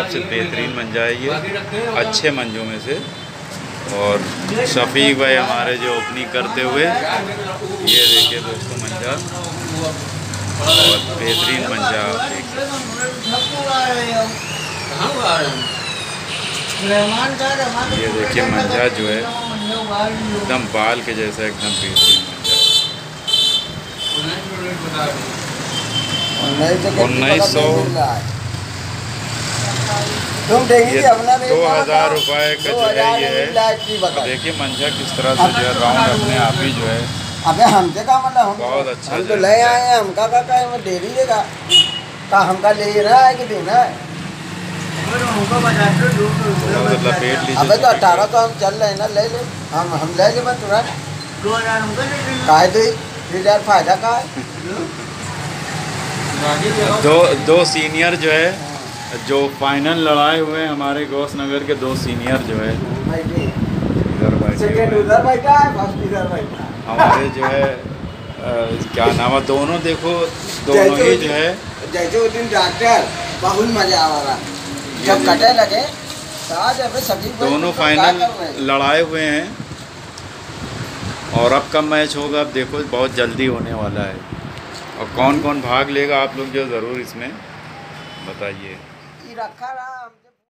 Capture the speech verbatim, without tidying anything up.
हिसाब से बेहतरीन मंजा है ये, अच्छे मंजों में से। और शफीक भाई हमारे जो ओपनिंग करते हुए, ये देखिए दोस्तों मंजा, और बेहतरीन मंजा आप देख सकते हैं। ये देखिए मंजा जो है एकदम बाल के जैसा, एकदम बेहतरीन मंजा। उन्नीस सौ दो हज़ार रुपये का जो है ये है। देखिए मंजा किस तरह से जो है राउंड अपने आप ही जो है, अबे हमसे का मतलब हम बहुत अच्छा हम तो ले आए हैं, हमका का का है दे दीजिएगा का हमका ले रहा है कि देना है। लपेट लीजिए। अबे तो अठारह तो हम चल रहे हैं ना, ले ले हम हम ले ले बस तुरंत दो हजार हमको काय दे तीन हजार फायदा का है। दो दो सीनियर जो है, जो फाइनल लड़ाए हुए हैं हमारे गौस नगर के, दो सीनियर जो है इधर बैठे हमारे जो है आ, क्या नाम है, दोनों देखो दोनों ही जो है जैसे उस दिन डॉक्टर बहुत मजा आ रहा जब कटे लगे तो आज सभी दोनों फाइनल लड़ाए हुए हैं। और अब कब मैच होगा अब देखो, बहुत जल्दी होने वाला है। और कौन कौन भाग लेगा आप लोग जो ज़रूर इसमें बताइए। रखा रहा